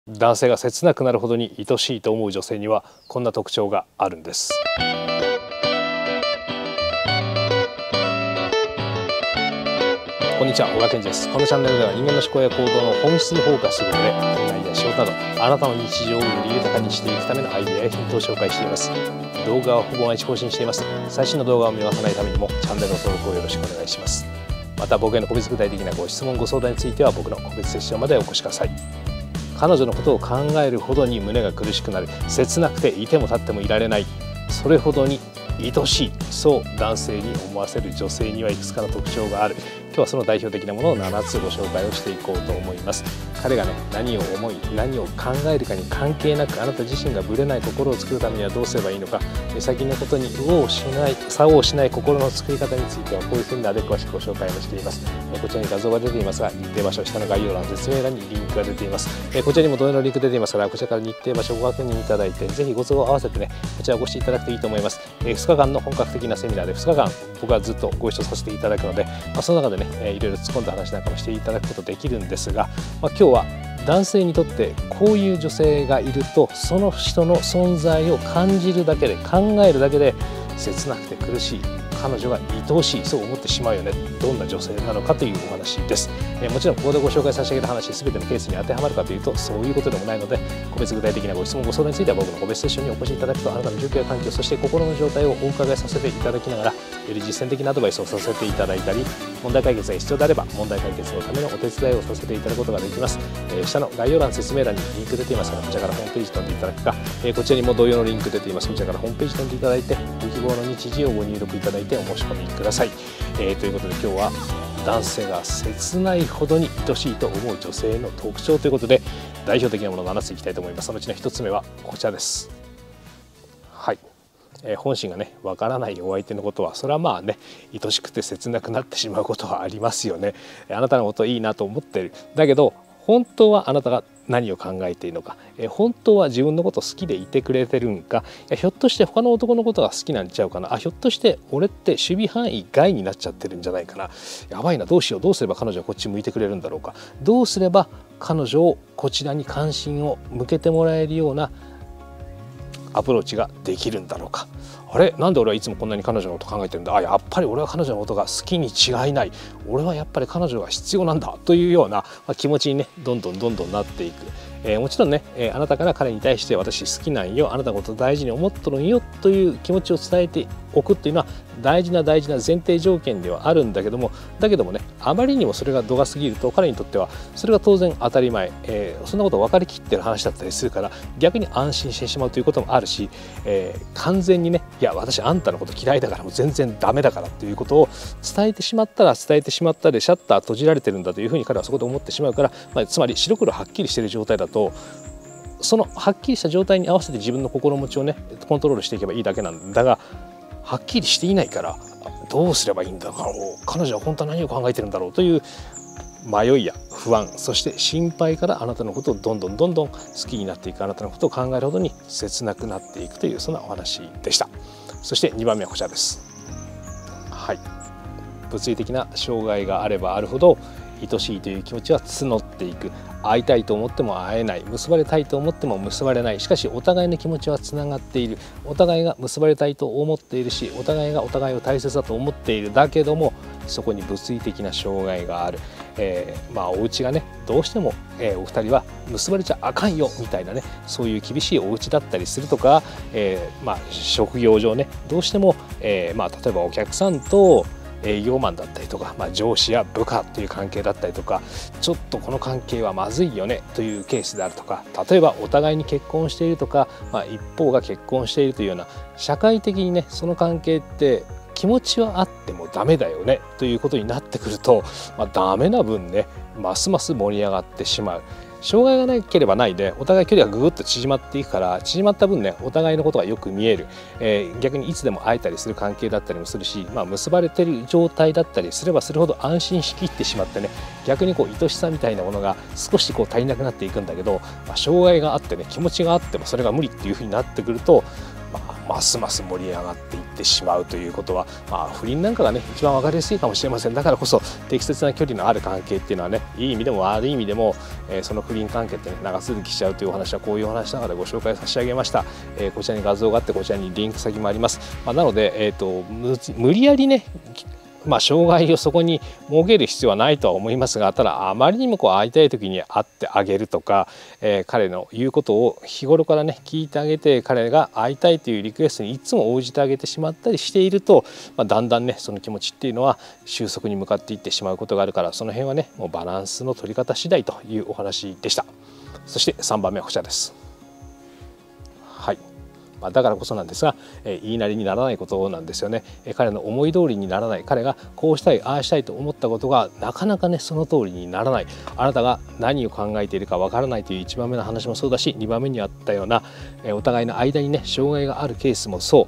男性が切なくなるほどに愛しいと思う女性にはこんな特徴があるんです。こんにちは、小川健二です。このチャンネルでは人間の思考や行動の本質にフォーカスすることで恋愛や仕事などあなたの日常をより豊かにしていくためのアイデアやヒントを紹介しています。動画はほぼ毎日更新しています。最新の動画を見逃さないためにもチャンネルの登録をよろしくお願いします。また僕への個別具体的なご質問ご相談については僕の個別セッションまでお越しください。彼女のことを考えるほどに胸が苦しくなる、切なくていても立ってもいられない、それほどに愛しい、そう男性に思わせる女性にはいくつかの特徴がある。今日はその代表的なものを7つご紹介をしていこうと思います。彼がね、何を思い何を考えるかに関係なくあなた自身がぶれない心を作るためにはどうすればいいのか、目先のことに左往しない心の作り方についてはこういうふうに詳しくご紹介をしています。こちらに画像が出ていますが、日程場所下の概要欄説明欄にリンクが出ています。こちらにも同様のリンク出ていますから、こちらから日程場所をご確認いただいて、ぜひご都合を合わせてね、こちらをご視聴いただくといいと思います。2日間の本格的なセミナーで2日間僕はずっとご一緒させていただくので、その中でね、いろいろ突っ込んだ話なんかもしていただくことできるんですが、今日は男性にとってこういう女性がいると、その人の存在を感じるだけで、考えるだけで切なくて苦しい、彼女が愛おしい、そう思ってしまうよね。どんな女性なのかというお話です。もちろんここでご紹介差し上げた話全てのケースに当てはまるかというとそういうことでもないので、個別具体的なご質問ご相談については僕の個別セッションにお越しいただくと、あなたの状況や環境、そして心の状態をお伺いさせていただきながら、より実践的なアドバイスをさせていただいたり、問題解決が必要であれば問題解決のためのお手伝いをさせていただくことができます。下の概要欄説明欄にリンク出ていますから、こちらからホームページ飛んでいただくか、こちらにも同様のリンク出ています。こちらからホームページ飛んでいただいて、ご希望の日時をご入力いただいてお申し込みください。ということで今日は男性が切ないほどに愛しいと思う女性の特徴ということで、代表的なものを7ついきたいと思います。そのうちの1つ目はこちらです。はい、本心がねわからないお相手のことは、それはまあね、愛しくて切なくなってしまうことはありますよね。あなたのこといいなと思ってる、だけど本当はあなたが何を考えているのか、本当は自分のこと好きでいてくれてるんか、ひょっとして他の男のことが好きなんちゃうかな、ひょっとして俺って守備範囲外になっちゃってるんじゃないかな、やばいな、どうしよう、どうすれば彼女はこっち向いてくれるんだろうか、どうすれば彼女をこちらに関心を向けてもらえるようなアプローチができるんだろうか、あれ、なんで俺はいつもこんなに彼女のこと考えてるんだ、やっぱり俺は彼女のことが好きに違いない、俺はやっぱり彼女が必要なんだというような気持ちにね、どんどんなっていく。もちろんね、あなたから彼に対して私好きなんよ、あなたのこと大事に思っとるんよという気持ちを伝えておくっていうのは大事な前提条件ではあるんだけども、ね、あまりにもそれが度が過ぎると彼にとってはそれが当然当たり前、そんなこと分かりきってる話だったりするから、逆に安心してしまうということもあるし、完全にね、いや私あんたのこと嫌いだからもう全然ダメだからっていうことを伝えてしまったら伝えてしまったで、シャッター閉じられてるんだというふうに彼はそこで思ってしまうから、つまり白黒はっきりしている状態だと、そのはっきりした状態に合わせて自分の心持ちをねコントロールしていけばいいだけなんだが、はっきりしていないからどうすればいいんだろう、彼女は本当は何を考えてるんだろうという迷いや不安、そして心配からあなたのことをどんどん好きになっていく、あなたのことを考えるほどに切なくなっていくという、そんなお話でした。そして2番目はこちらです。はい、物理的な障害があればあるほど愛しいという気持ちは募っていく。会いたいと思っても会えない、結ばれたいと思っても結ばれない。しかしお互いの気持ちはつながっている。お互いが結ばれたいと思っているし、お互いがお互いを大切だと思っている。だけどもそこに物理的な障害がある。お家がねどうしても、お二人は結ばれちゃあかんよみたいなね、そういう厳しいお家だったりするとか、職業上ねどうしても、例えばお客さんと営業マンだったりとか、上司や部下という関係だったりとか、ちょっとこの関係はまずいよねというケースであるとか、例えばお互いに結婚しているとか、一方が結婚しているというような社会的にねその関係って気持ちはあってもダメだよねということになってくると、ダメな分ねますます盛り上がってしまう。障害がなければないでお互い距離がぐぐっと縮まっていくから、縮まった分ねお互いのことがよく見える、逆にいつでも会えたりする関係だったりもするし、結ばれてる状態だったりすればするほど安心しきってしまってね、逆に愛しさみたいなものが少し足りなくなっていくんだけど、障害があってね気持ちがあってもそれが無理っていうふうになってくると、 ますます盛り上がっていってしまうということは、不倫なんかがね一番分かりやすいかもしれません。だからこそ適切な距離のある関係っていうのはね、いい意味でも悪い意味でも、その不倫関係ってね長続きしちゃうというお話はこういうお話なのでご紹介差し上げました。こちらに画像があって、こちらにリンク先もあります。なので、無理やりね障害をそこに設ける必要はないとは思いますが、ただあまりにも会いたい時に会ってあげるとか、彼の言うことを日頃からね聞いてあげて、彼が会いたいというリクエストにいつも応じてあげてしまったりしていると、だんだんねその気持ちっていうのは収束に向かっていってしまうことがあるから、その辺はねもうバランスの取り方次第というお話でした。そして3番目はこちらです。はい、だからこそなんですが、言いなりにならないことなんですよね。彼の思い通りにならない、彼がこうしたいああしたいと思ったことがなかなかねその通りにならない、あなたが何を考えているかわからないという1番目の話もそうだし、2番目にあったような、お互いの間にね障害があるケースもそう、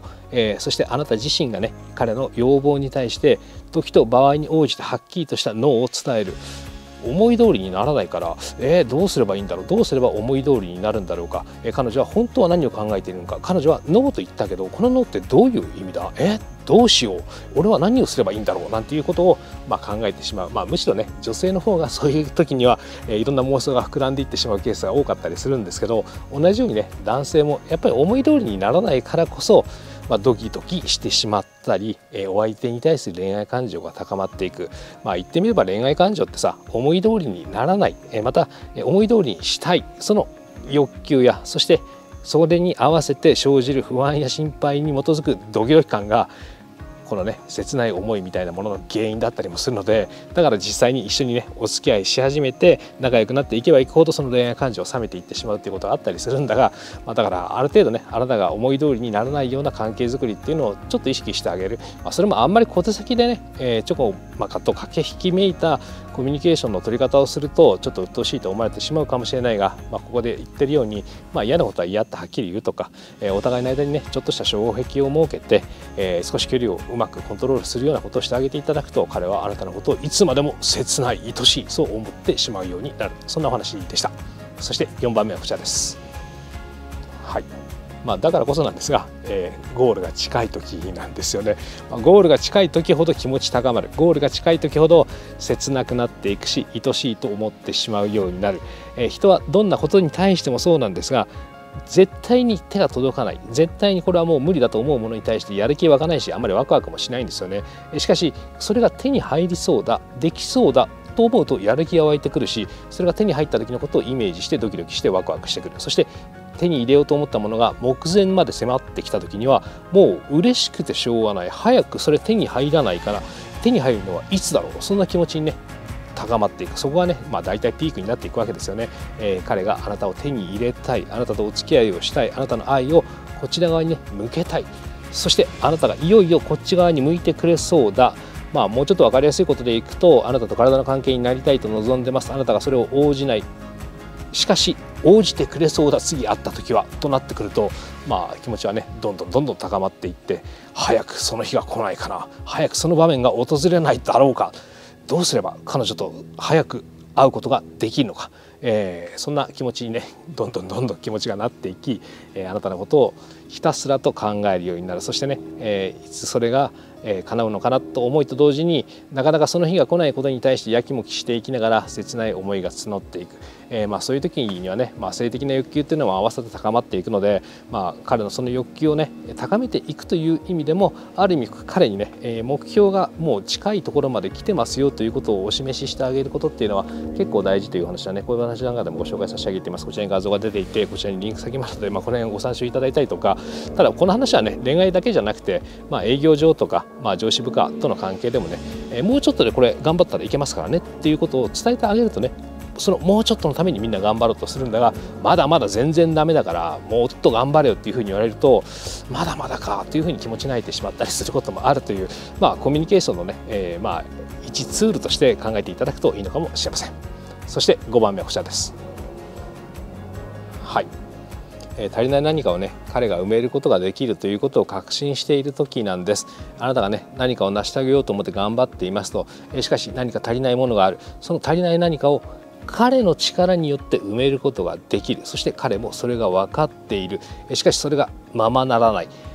そしてあなた自身がね彼の要望に対して時と場合に応じてはっきりとしたノーを伝える。思い通りにならないから、どうすればいいんだろう、どうすれば思い通りになるんだろうか、彼女は本当は何を考えているのか、彼女はノーと言ったけどこのノーってどういう意味だ、どうしよう、俺は何をすればいいんだろうなんていうことを考えてしまう。むしろね女性の方がそういう時にはいろんな妄想が膨らんでいってしまうケースが多かったりするんですけど、同じようにね男性もやっぱり思い通りにならないからこそドキドキしてしまったり、お相手に対する恋愛感情が高まっていく。言ってみれば恋愛感情ってさ、思い通りにならない、また思い通りにしたいその欲求や、そしてそれに合わせて生じる不安や心配に基づくドキドキ感がこのね切ない思いみたいなものの原因だったりもするので、だから実際に一緒にねお付き合いし始めて仲良くなっていけばいくほどその恋愛感情を冷めていってしまうっていうことがあったりするんだが、だからある程度ねあなたが思い通りにならないような関係づくりっていうのをちょっと意識してあげる。それもあんまり小手先でね、ちょこまかと駆け引きめいたコミュニケーションの取り方をするとちょっと鬱陶しいと思われてしまうかもしれないが、ここで言ってるように、嫌なことは嫌ってはっきり言うとか、お互いの間にねちょっとした障壁を設けて、少し距離をうまくコントロールするようなことをしてあげていただくと、彼はあなたのことをいつまでも切ない愛しいそう思ってしまうようになる、そんなお話でした。そして4番目はこちらです。はい、だからこそなんですが、ゴールが近い時なんですよね。ゴールが近い時ほど気持ち高まる、ゴールが近い時ほど切なくなっていくし愛しいと思ってしまうようになる。人はどんなことに対してもそうなんですが、絶対に手が届かない、絶対にこれはもう無理だと思うものに対してやる気湧かないし、あんまりワクワクもしないんですよね。しかしそれが手に入りそうだ、できそうだと思うとやる気が湧いてくるし、それが手に入った時のことをイメージしてドキドキしてワクワクしてくる。そして手に入れようと思ったものが目前まで迫ってきた時にはもう嬉しくてしょうがない、早くそれ手に入らないから手に入るのはいつだろう、そんな気持ちにね高まっていく。そこがね、大体ピークになっていくわけですよね。彼があなたを手に入れたい、あなたとお付き合いをしたい、あなたの愛をこちら側にね向けたい、そしてあなたがいよいよこっち側に向いてくれそうだ、もうちょっと分かりやすいことでいくと、あなたと体の関係になりたいと望んでます、あなたがそれを応じない、しかし応じてくれそうだ次会った時はとなってくると、気持ちはねどんどん高まっていって、早くその日が来ないかな、早くその場面が訪れないだろうか、どうすれば彼女と早く会うことができるのか、そんな気持ちにねどんどん気持ちがなっていき、あなたのことをひたすらと考えるようになる。そしてね、いつそれが叶うのかなと思いと同時に、なかなかその日が来ないことに対してやきもきしていきながら切ない思いが募っていく。そういう時にはね、性的な欲求っていうのも合わせて高まっていくので、彼のその欲求をね高めていくという意味でも、ある意味彼にね目標がもう近いところまで来てますよということをお示ししてあげることっていうのは結構大事という話はね、こういう話なんかでもご紹介させてあげています。こちらに画像が出ていて、こちらにリンク先もあるので、この辺をご参照いただいたりとか、ただこの話はね恋愛だけじゃなくて、営業上とか、上司部下との関係でもね、もうちょっとでこれ頑張ったらいけますからねっていうことを伝えてあげるとね、そのもうちょっとのためにみんな頑張ろうとするんだが、まだまだ全然ダメだからもっと頑張れよっていうふうに言われると、まだまだかというふうに気持ち泣いてしまったりすることもあるという、コミュニケーションのね、一ツールとして考えていただくといいのかもしれません。そして5番目はこちらです。はい、足りない何かをね彼が埋めることができるということを確信している時なんです。あなたがね何かを成し遂げようと思って頑張っていますと、しかし何か足りないものがある。その足りない何かを彼の力によって埋めることができる。そして彼もそれが分かっている。しかしそれがままならない。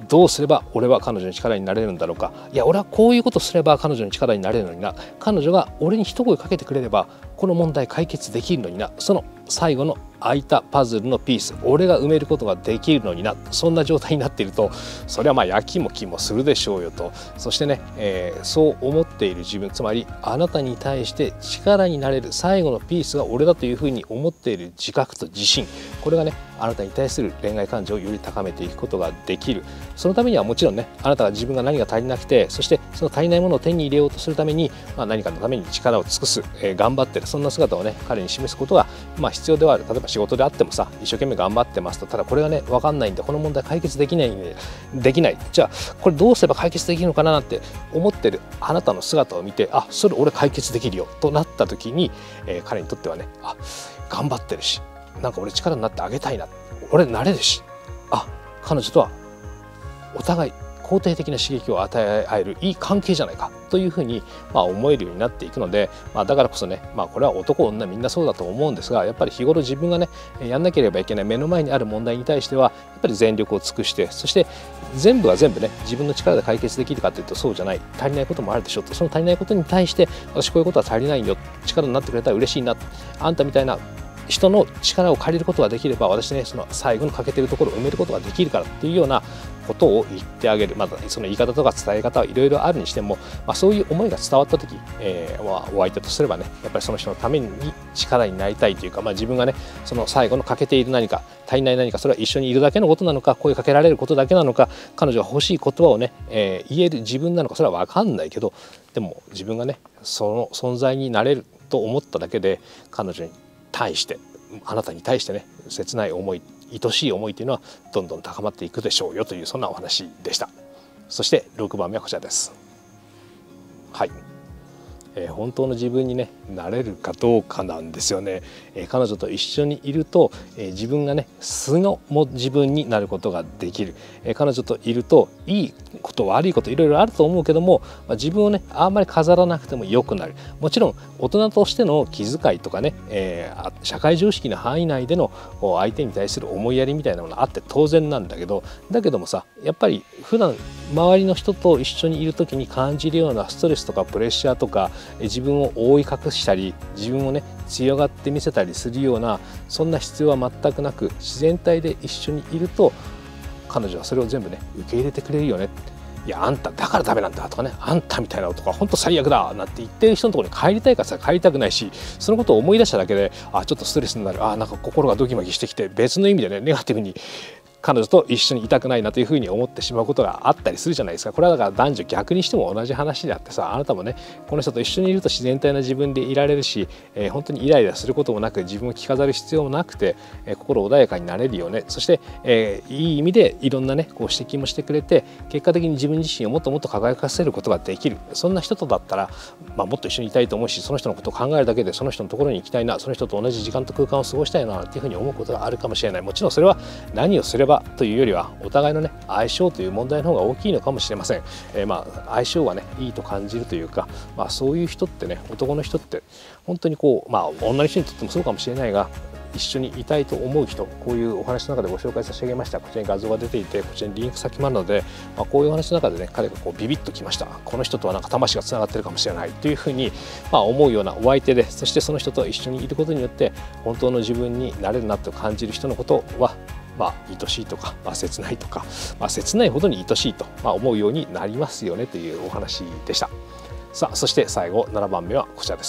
どうすれば俺は彼女の力になれるんだろうか、いや俺はこういうことすれば彼女の力になれるのにな、彼女が俺に一声かけてくれればこの問題解決できるのにな、その最後の空いたパズルのピース俺が埋めることができるのにな、そんな状態になっているとそれはまあやきもきもするでしょうよと。そしてね、そう思っている自分、つまりあなたに対して力になれる最後のピースが俺だというふうに思っている自覚と自信、これがねあなたに対する恋愛感情をより高めていくことができる。そのためにはもちろんね、あなたが自分が何が足りなくて、そしてその足りないものを手に入れようとするために、何かのために力を尽くす、頑張ってる、そんな姿をね彼に示すことが必要ではある。例えば仕事であってもさ、一生懸命頑張ってますと、ただこれがね分かんないんでこの問題解決できないんでじゃあこれどうすれば解決できるのかなって思ってるあなたの姿を見て、あ、それ俺解決できるよとなった時に、彼にとってはね、あ、頑張ってるし、なんか俺力になってあげたいな、俺なれるし、あ、彼女とはお互い肯定的な刺激を与え合えるいい関係じゃないかというふうに思えるようになっていくので、だからこそね、これは男女みんなそうだと思うんですが、やっぱり日頃自分がねやんなければいけない目の前にある問題に対してはやっぱり全力を尽くして、そして全部が全部ね自分の力で解決できるかというとそうじゃない、足りないこともあるでしょと。その足りないことに対して私こういうことは足りないよ、力になってくれたら嬉しいな、あんたみたいな人の力を借りることができれば私ねその最後の欠けてるところを埋めることができるからっていうようなことを言ってあげる。その言い方とか伝え方はいろいろあるにしても、そういう思いが伝わった時、お相手とすればねやっぱりその人のために力になりたいというか、自分がねその最後の欠けている何か足りない何か、それは一緒にいるだけのことなのか、声かけられることだけなのか、彼女が欲しい言葉をね、言える自分なのか、それは分かんないけど、でも自分がねその存在になれると思っただけで彼女に対して、あなたに対してね切ない思い、愛しい思いというのはどんどん高まっていくでしょうよという、そんなお話でした。そして6番目はこちらです。はい、本当の自分にねなれるかどうかなんですよね。彼女と一緒にいると、自分がね素の自分になることができる。彼女といるといいこと悪いこといろいろあると思うけども、自分をねあんまり飾らなくてもよくなる。もちろん大人としての気遣いとかね、社会常識の範囲内での相手に対する思いやりみたいなものがあって当然なんだけど、もさやっぱり普段周りの人と一緒にいる時に感じるようなストレスとかプレッシャーとか、自分を覆い隠したり自分をね強がって見せたりするような、そんな必要は全くなく、自然体で一緒にいると彼女はそれを全部ね受け入れてくれるよね。いやあんただからダメなんだとかね、あんたみたいな男は本当最悪だなんて言ってる人のところに帰りたいかさ帰りたくないし、そのことを思い出しただけでちょっとストレスになる、なんか心がドキマキしてきて、別の意味でねネガティブに彼女と一緒にいたくないなというふうに思ってしまうことがあったりするじゃないですか。これはだから男女逆にしても同じ話であってさ、あなたもねこの人と一緒にいると自然体な自分でいられるし、本当にイライラすることもなく、自分を着飾る必要もなくて、心穏やかになれるよね。そして、いい意味でいろんなね指摘もしてくれて、結果的に自分自身をもっともっと輝かせることができる。そんな人とだったら、もっと一緒にいたいと思うし、その人のことを考えるだけでその人のところに行きたいな、その人と同じ時間と空間を過ごしたいなっていうふうに思うことがあるかもしれない。もちろんそれは何をすればというよりはお互いのね相性という問題の方が大きいのかもしれません。相性がねいいと感じるというか、そういう人ってね、男の人って本当に女の人にとってもそうかもしれないが、一緒にいたいと思う人、こういうお話の中でご紹介差し上げました。こちらに画像が出ていて、こちらにリンク先もあるので、こういうお話の中でね彼がビビッときました、この人とはなんか魂がつながってるかもしれないというふうに思うようなお相手で、そしてその人と一緒にいることによって本当の自分になれるなと感じる人のことは愛しいとか、切ないとか、切ないほどに愛しいと、思うようになりますよねというお話でした。さあそして最後7番目はこちらです。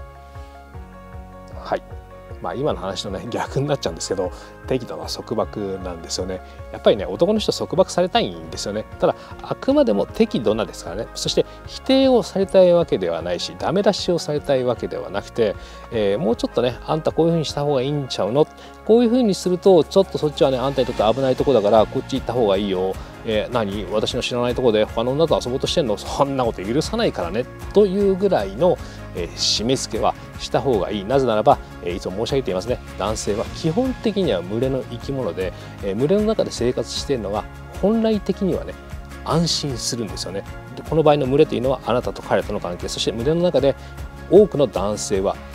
はい、今の話のね逆になっちゃうんですけど、適度な束縛なんですよね。やっぱりね男の人束縛されたいんですよね。ただあくまでも適度なですからね。そして否定をされたいわけではないし、ダメ出しをされたいわけではなくて、もうちょっとねあんたこういうふうにした方がいいんちゃうの、こういうふうにするとちょっとそっちはねあんたにとって危ないとこだからこっち行った方がいいよ、何私の知らないとこで他の女と遊ぼうとしてんの、そんなこと許さないからねというぐらいの締め付けはした方がいい。なぜならば、いつも申し上げていますね、男性は基本的には群れの生き物で、群れの中で生活しているのが本来的にはね安心するんですよね。でこの場合の群れというのはあなたと彼との関係、そして群れの中で多くの男性は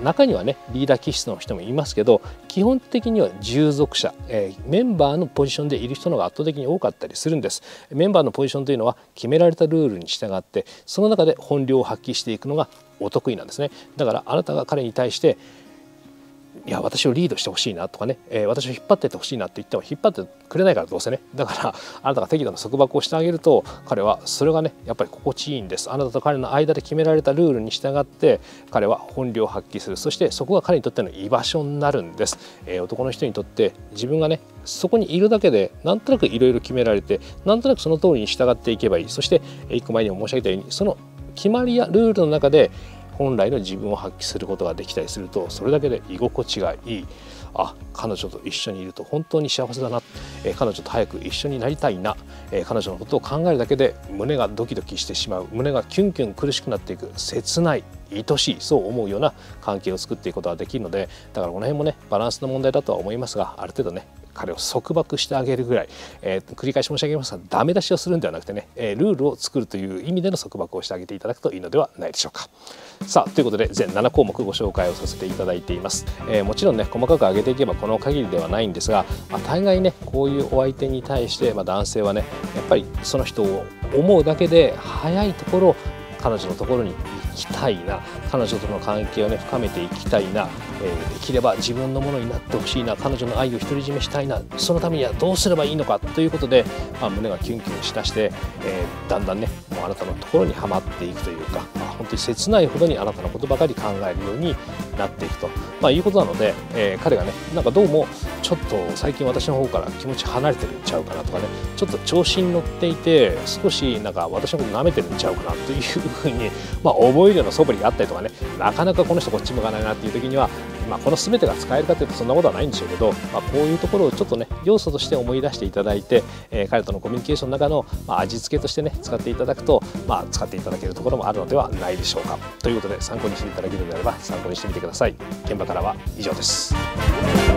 中にはねリーダー気質の人もいますけど、基本的には従属者、メンバーのポジションでいる人の方が圧倒的に多かったりするんです。メンバーのポジションというのは決められたルールに従ってその中で本領を発揮していくのがお得意なんですね。だからあなたが彼に対していや私をリードしてほしいなとかね、私を引っ張ってってほしいなって言っても引っ張ってくれないからどうせね。だからあなたが適度な束縛をしてあげると彼はそれがねやっぱり心地いいんです。あなたと彼の間で決められたルールに従って彼は本領を発揮する。そしてそこが彼にとっての居場所になるんです。男の人にとって自分がねそこにいるだけでなんとなくいろいろ決められてなんとなくその通りに従っていけばいい。そして一個前にも申し上げたようにその決まりやルールの中で本来の自分を発揮することができたりするとそれだけで居心地がいい。彼女と一緒にいると本当に幸せだな、彼女と早く一緒になりたいな、彼女のことを考えるだけで胸がドキドキしてしまう、胸がキュンキュン苦しくなっていく、切ない愛しいそう思うような関係を作っていくことができるので、だからこの辺もねバランスの問題だとは思いますが、ある程度ね彼を束縛してあげるぐらい、繰り返し申し上げますがダメ出しをするんではなくてね、ルールを作るという意味での束縛をしてあげていただくといいのではないでしょうか。さあということで全7項目ご紹介をさせていただいています。もちろんね細かく上げていけばこの限りではないんですが、大概ねこういうお相手に対して、男性はねやっぱりその人を思うだけで早いところ彼女のところに行きたいな、彼女との関係をね深めていきたいな、できれば自分のものになってほしいな、彼女の愛を独り占めしたいな、そのためにはどうすればいいのかということで、胸がキュンキュンしだして、だんだんねもうあなたのところにはまっていくというか、本当に切ないほどにあなたのことばかり考えるようになっていくと、いうことなので、彼がねなんかどうもちょっと最近私の方から気持ち離れてるんちゃうかなとかね、ちょっと調子に乗っていて少しなんか私のこと舐めてるんちゃうかなというふうに、覚えるような素振りがあったりとかね、なかなかこの人こっち向かないなっていう時には、この全てが使えるかというとそんなことはないんでしょうけど、こういうところをちょっとね要素として思い出していただいて、彼とのコミュニケーションの中の、味付けとしてね使っていただくと、使っていただけるところもあるのではないでしょうか。ということで参考にしていただけるのであれば参考にしてみてください。現場からは以上です。